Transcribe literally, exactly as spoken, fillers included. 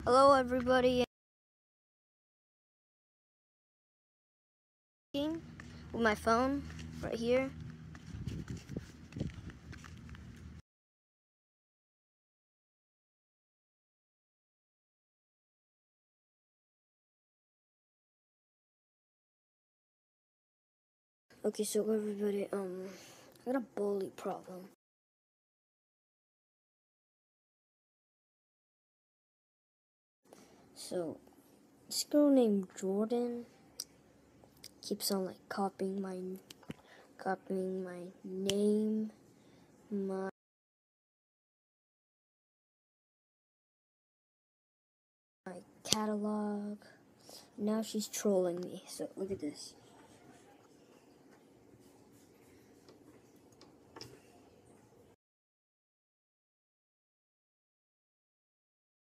Hello everybody, with my phone right here. Okay, so everybody, um, I got a bully problem. So, this girl named Jordan keeps on like copying my, copying my name, my my catalog. Now she's trolling me. So look at this.